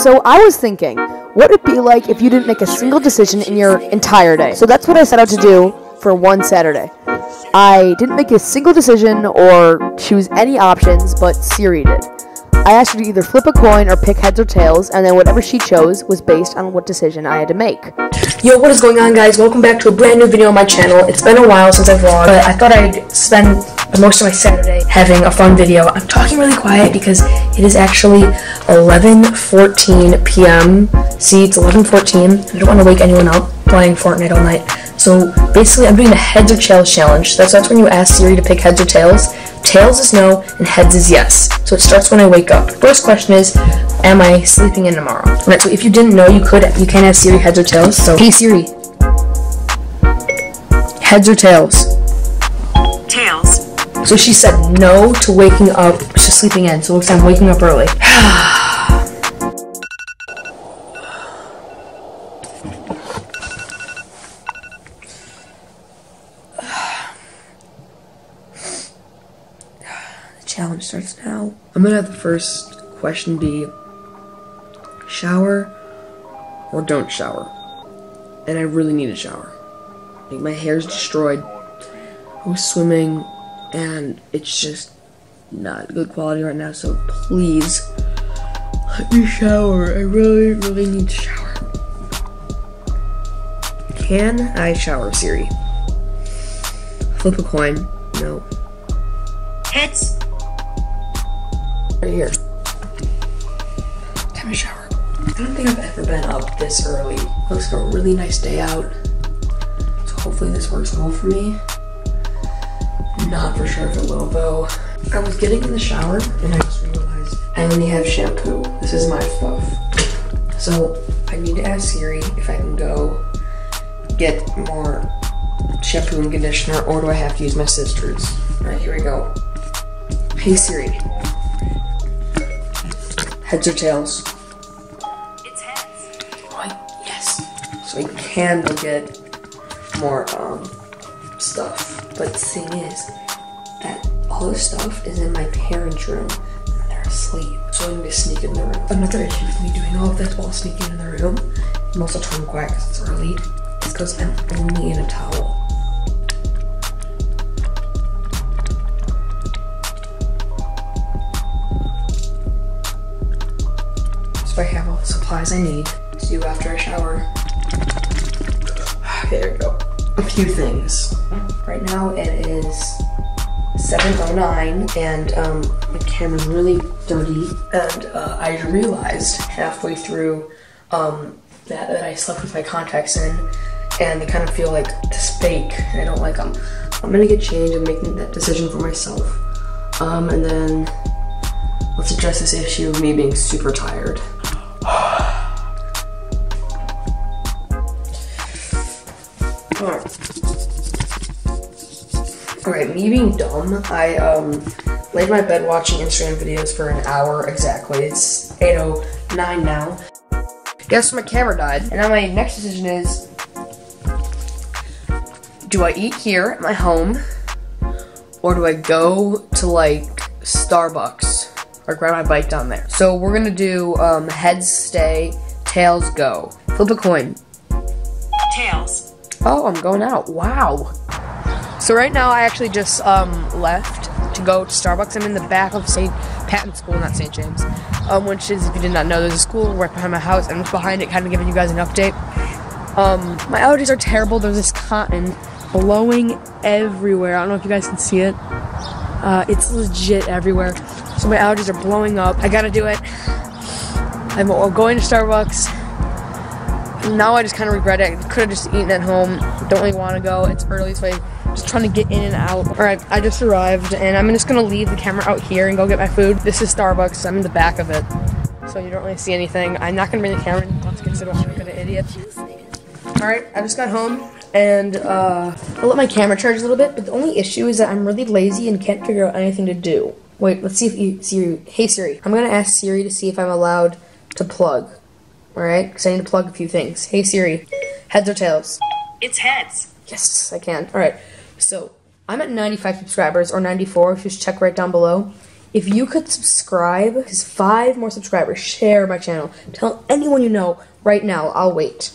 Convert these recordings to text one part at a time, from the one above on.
So I was thinking, what would it be like if you didn't make a single decision in your entire day? So that's what I set out to do for one Saturday. I didn't make a single decision or choose any options, but Siri did. I asked her to either flip a coin or pick heads or tails, and then whatever she chose was based on what decision I had to make. Yo, what is going on, guys? Welcome back to a brand new video on my channel. It's been a while since I've vlogged, but I thought I'd spend most of my Saturday having a fun video. I'm talking really quiet because it is actually 11:14 p.m. See, it's 11:14. I don't want to wake anyone up playing Fortnite all night. So basically, I'm doing the heads or tails challenge. That's when you ask Siri to pick heads or tails. Tails is no, and heads is yes. So it starts when I wake up. First question is, am I sleeping in tomorrow? Alright, so if you didn't know, you can ask Siri heads or tails. So, hey Siri, heads or tails? Tails. So she said no to waking up, to sleeping in. So it looks like I'm waking up early. Challenge starts now. I'm gonna have the first question be shower or don't shower. And I really need a shower. Like, my hair's destroyed. I was swimming and it's just not good quality right now, so please let me shower. I really need to shower. Can I shower, Siri? Flip a coin. No. Heads. Right here. Time to shower. I don't think I've ever been up this early. It looks like a really nice day out. So hopefully this works well for me. Not for sure if it will though. I was getting in the shower and I just realized I only have shampoo. This is my stuff. So I need to ask Siri if I can go get more shampoo and conditioner, or do I have to use my sister's? Alright, here we go. Hey Siri. Heads or tails? It's heads. Oh, yes. So I can go get more stuff. But the thing is that all the stuff is in my parents' room and they're asleep. So I need to sneak in the room. Another issue with me doing all of this while sneaking in the room, I'm also trying to quiet because it's early, is because I'm only in a towel. So I have all the supplies I need to do after I shower. Okay, there we go. A few things. Right now it is 7:09 and my camera's really dirty, and I realized halfway through that I slept with my contacts in and they kind of feel like just fake and I don't like them. I'm gonna get changed and make that decision for myself. And then let's address this issue of me being super tired. Alright, me being dumb, I laid in my bed watching Instagram videos for an hour exactly. It's 8:09 now. Guess my camera died. And now my next decision is, do I eat here at my home, or do I go to like Starbucks or grab my bike down there? So we're gonna do heads stay, tails go. Flip a coin. Tails. Oh, I'm going out. Wow. So right now I actually just left to go to Starbucks. I'm in the back of St. Patton's School, not St. James, which is, if you did not know, there's a school right behind my house. I'm just behind it, kind of giving you guys an update. My allergies are terrible. There's this cotton blowing everywhere. I don't know if you guys can see it. It's legit everywhere. So my allergies are blowing up. I gotta do it. I'm going to Starbucks. Now I just kind of regret it. I could have just eaten at home. Don't really want to go. It's early, so I'm just trying to get in and out. Alright, I just arrived, and I'm just going to leave the camera out here and go get my food. This is Starbucks. I'm in the back of it, so you don't really see anything. I'm not going to bring the camera in. I'll have to consider I'm an idiot. Alright, I just got home, and I let my camera charge a little bit, but the only issue is that I'm really lazy and can't figure out anything to do. Wait, let's see if Siri... Hey, Siri. I'm going to ask Siri to see if I'm allowed to plug. Alright, because I need to plug a few things. Hey Siri, heads or tails? It's heads. Yes, I can. Alright, so I'm at 95 subscribers, or 94, just check right down below. If you could subscribe, because 5 more subscribers, share my channel. Tell anyone you know right now. I'll wait.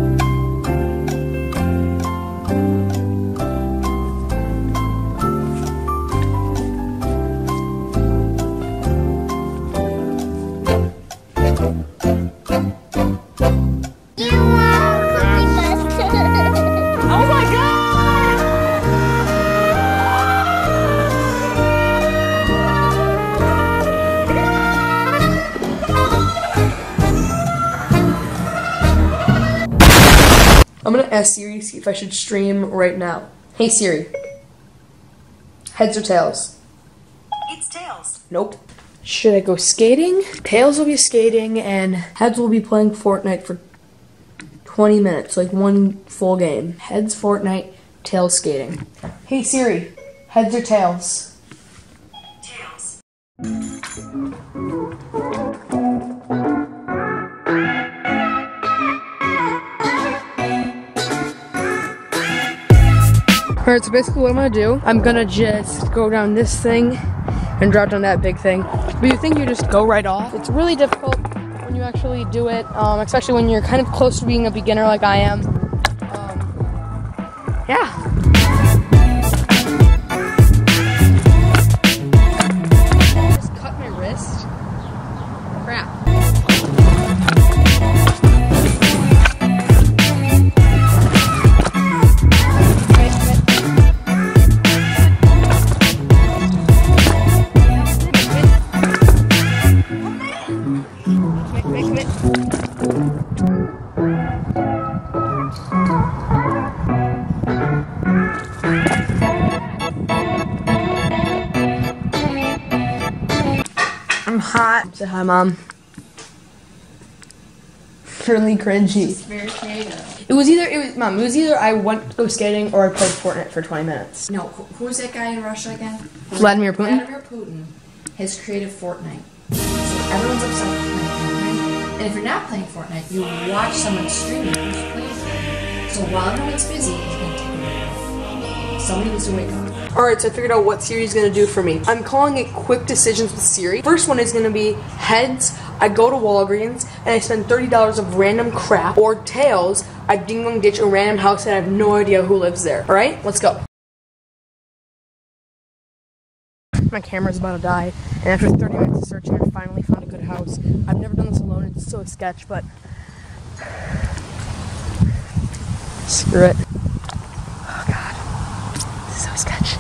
I'm gonna ask Siri to see if I should stream right now. Hey Siri. Heads or tails? It's tails. Nope. Should I go skating? Tails will be skating and heads will be playing Fortnite for 20 minutes, like one full game. Heads Fortnite, tails skating. Hey Siri. Heads or tails? Tails. Alright, so basically what I'm gonna do, I'm gonna just go down this thing and drop down that big thing. But you think you just go right off? It's really difficult when you actually do it, especially when you're kind of close to being a beginner like I am. Yeah. Just cut my wrist. Crap. I'm hot. Say hi, Mom. Really cringy. It's very creative. It was either I went to go skating or I played Fortnite for 20 minutes. No, who's that guy in Russia again? Vladimir Putin? Vladimir Putin has created Fortnite. So everyone's obsessed with playing Fortnite. And if you're not playing Fortnite, you watch someone streaming who's playing Fortnite. So while everyone's busy, he's going to take a break off. Somebody needs to wake up. Alright, so I figured out what Siri's gonna do for me. I'm calling it quick decisions with Siri. First one is gonna be heads. I go to Walgreens and I spend $30 of random crap. Or tails, I ding dong ditch a random house and I have no idea who lives there. Alright, let's go. My camera's about to die, and after 30 minutes of searching, I finally found a good house. I've never done this alone, it's so sketch, but screw it. Oh god, this is so sketch.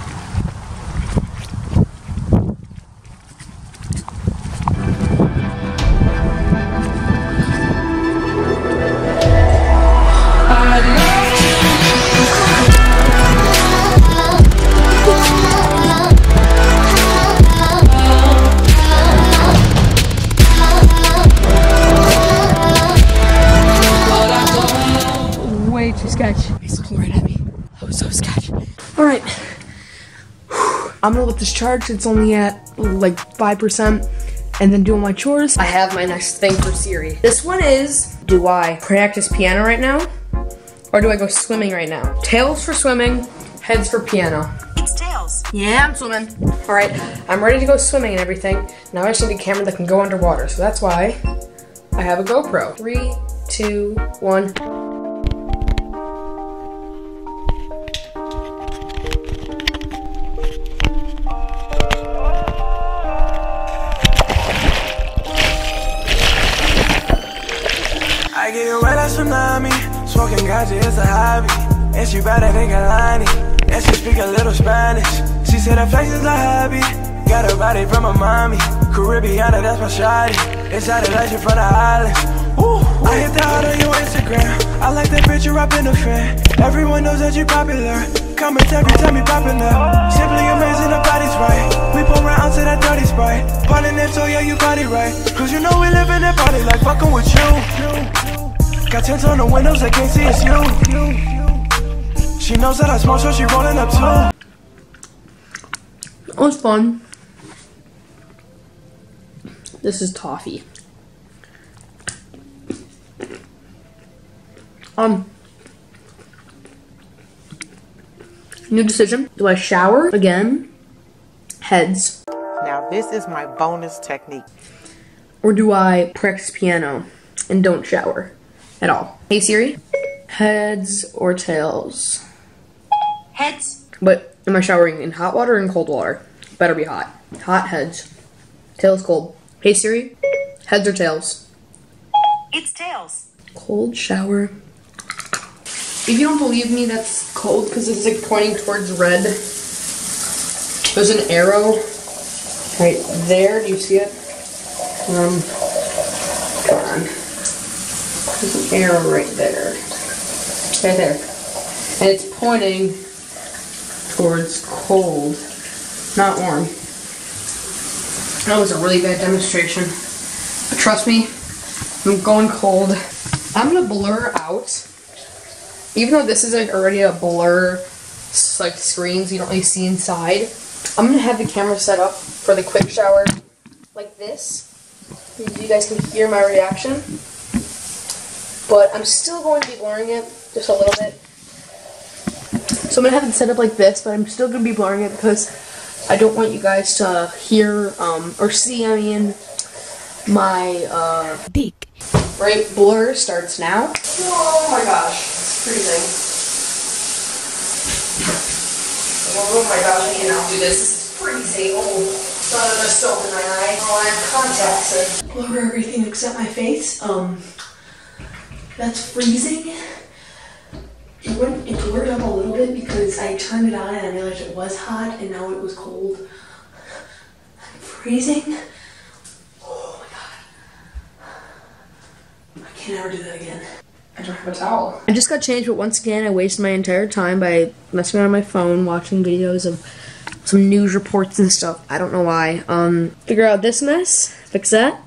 Way too sketch. He's looking right at me. That was so sketch. Alright. I'm gonna let this charge. It's only at like 5%. And then doing my chores. I have my next thing for Siri. This one is, do I practice piano right now? Or do I go swimming right now? Tails for swimming, heads for piano. It's tails. Yeah, I'm swimming. Alright, I'm ready to go swimming and everything. Now I just need a camera that can go underwater. So that's why I have a GoPro. 3, 2, 1. I get it right like tsunami. Smoking ganja is a hobby. And she better than Kalani. And she speak a little Spanish. She said her flex is a hobby. Got a body from a mommy. Caribbeana, that's my shawty. Excited like she from the islands. Ooh, I hit that hard on your Instagram. I like that picture up in the fan. Everyone knows that you popular. Comments every time you popping up. Simply amazing, the body's right. We pour rounds to that dirty Sprite. Pardon if so, yeah, you body right. Cause you know we live in that party like fucking with you. Got tints on the windows, they can't see it's you. She knows that I smoke, so she rolling up too. It was fun. This is toffee. New decision. Do I shower again? Heads. Now This is my bonus technique. Or do I practice piano and don't shower at all? Hey Siri, heads or tails? Heads. But am I showering in hot water or in cold water? Better be hot. Hot heads. Tails cold. Hey Siri, heads or tails? It's tails. Cold shower. If you don't believe me, that's cold because it's like pointing towards red. There's an arrow right there. Do you see it? Come on. There's an arrow right there. Right there. And it's pointing towards cold, not warm. That was a really bad demonstration. But trust me, I'm going cold. I'm gonna blur out. Even though this is like already a blur like screen, so you don't really see inside, I'm gonna have the camera set up for the quick shower like this. So you guys can hear my reaction. But I'm still going to be blurring it just a little bit. So I'm gonna have it set up like this, but I'm still gonna be blurring it because I don't want you guys to hear or see, I mean, my Dick. right, blur starts now. Oh my gosh, it's freezing. Oh my gosh, I cannot do this. This is freezing. Oh, not enough soap in my eye. Oh, I have contacts. Blur everything except my face. That's freezing. It blurred up a little bit because I turned it on and I realized it was hot and now it was cold. I'm freezing. Oh my god. I can't ever do that again. I don't have a towel. I just got changed, but once again I wasted my entire time by messing around on my phone, watching videos of some news reports and stuff. I don't know why. Figure out this mess, fix that.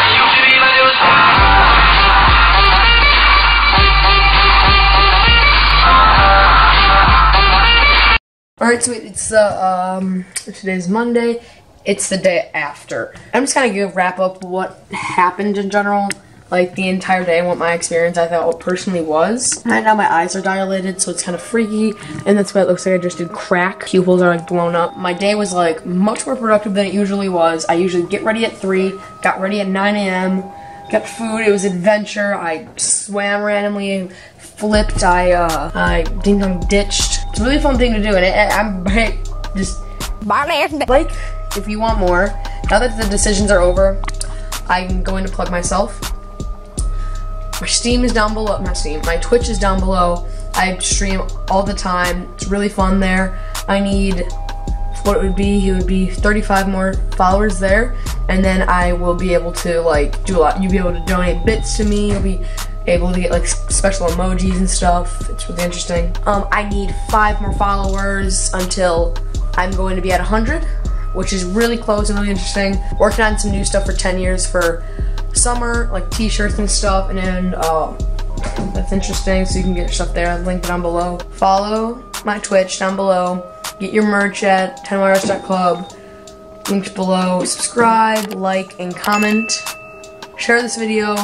Alright, so it's today's Monday. It's the day after. I'm just gonna wrap up what happened in general, like the entire day and what my experience I thought personally was. Right now my eyes are dilated, so it's kind of freaky, and that's why it looks like I just did crack. Pupils are like blown up. My day was like much more productive than it usually was. I usually get ready at 3, got ready at 9 a.m., got food, it was adventure, I swam randomly, flipped, I ding dong ditched. It's a really fun thing to do, and I'm just like, if you want more, now that the decisions are over, I'm going to plug myself. My Steam is down below, my Twitch is down below. I stream all the time. It's really fun there. I need what it would be 35 more followers there, and then I will be able to like do a lot. You'll be able to donate bits to me. You'll be able to get like special emojis and stuff. It's really interesting. I need 5 more followers until I'm going to be at 100, which is really close and really interesting. Working on some new stuff for 10 years for summer, like t-shirts and stuff, and then that's interesting, so you can get your stuff there. Link down below. Follow my Twitch down below. Get your merch at 10wires.club. Linked below. Subscribe, like, and comment. Share this video.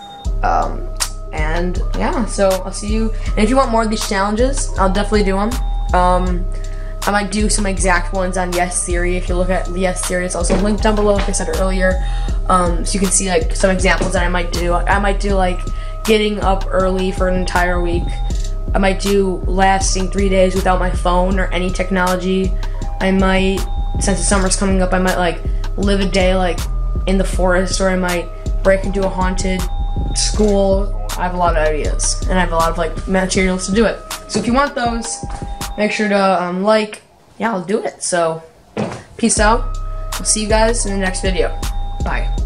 And yeah, so I'll see you. And if you want more of these challenges, I'll definitely do them. I might do some exact ones on Yes Theory. If you look at Yes Theory, it's also linked down below, like I said earlier. So you can see like some examples that I might do. I might do like getting up early for an entire week. I might do lasting 3 days without my phone or any technology. I might, since the summer's coming up, I might like live a day like in the forest, or I might break into a haunted school. I have a lot of ideas, and I have a lot of like materials to do it. So if you want those, make sure to like. Yeah, I'll do it. So peace out. I'll see you guys in the next video. Bye.